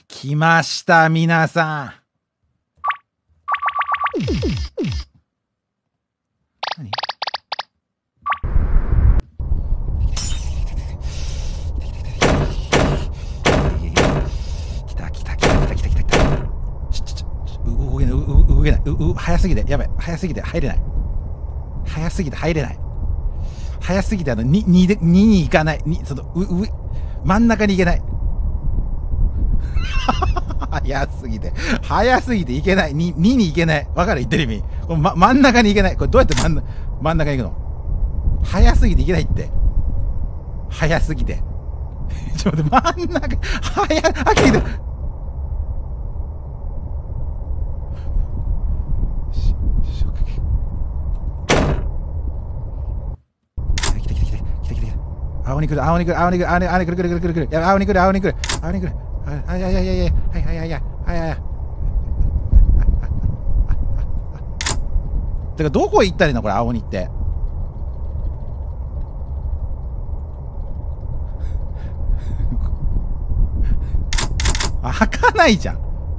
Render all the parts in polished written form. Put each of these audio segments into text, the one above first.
来ました、皆さん。何？来た。動けない。早すぎて、やばい。早すぎて入れない。早すぎて入れない。早すぎて2に行かない。その真ん中に行けない。早すぎて行けない。2に行けない。わかる？言ってる意味。これ、真ん中に行けない。これどうやって真ん中に行くの？早すぎて行けないって。早すぎて。ちょっと待って、真ん中、来て。青に来る。やば、青に来る。てか、どこ行ったらいいのこれ、青にって。開かないじゃん。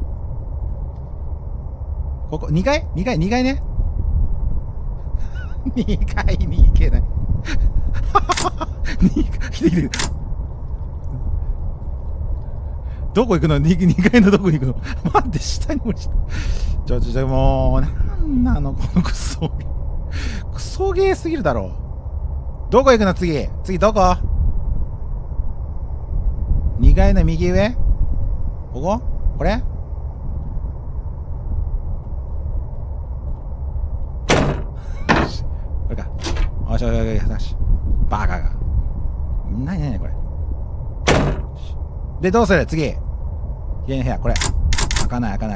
ここ、2階ね。2階に行けない。来て。どこ行くの？ 2 階のどこに行くの？待って、下に降りた。もう、なんなのこのクソゲーすぎるだろ。どこ行くの？次どこ？ 2 階の右上？ここ？これ？これか。よし。バカが。なにこれ。で、どうする？次。左の部屋、これ。開かない。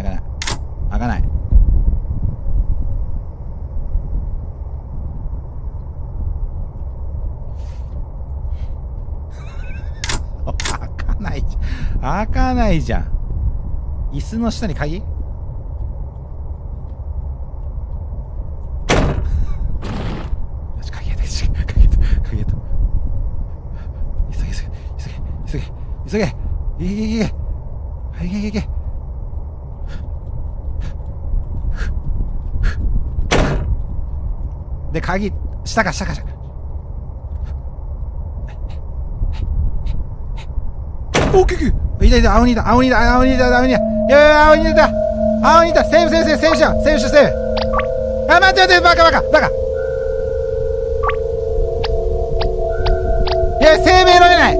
開かないじゃん。椅子の下に鍵？よし、鍵やった。急げ。いけ。で、鍵、下か。おっけ。いた。青にいた。青にいた。セーフしよう。あ、待って、バカ。いや、セーブ選べない。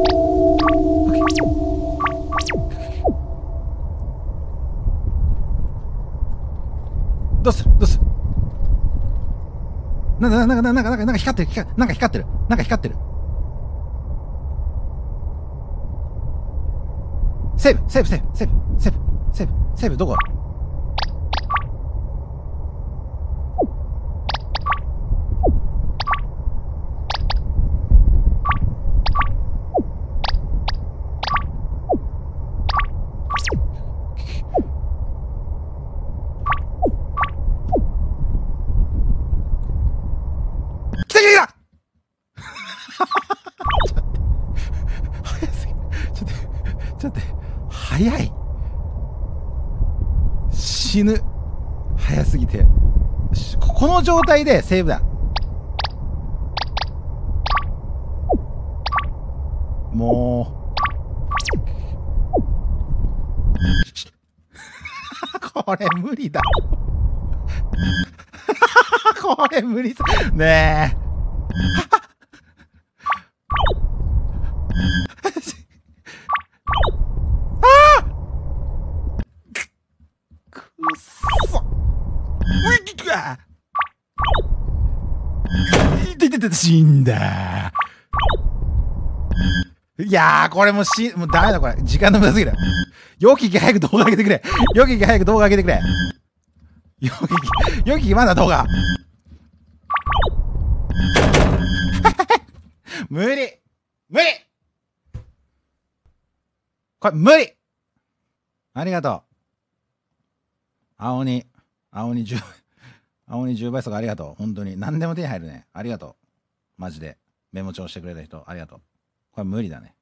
どうする？なんか光ってる。セーブどこ？来た早すぎ。ちょっと早い。死ぬ。早すぎて。この状態でセーブだ。もう。これ無理だ。これ無理ねえ。くっそ。死んだ。いやー、これもうダメだ、これ。時間の無駄すぎる。よきき早く動画上げてくれ。よききまだ動画。無理。これ無理。ありがとう。青に10倍速ありがとう。本当に。何でも手に入るね。ありがとう。マジで。メモ帳してくれた人、ありがとう。これ無理だね。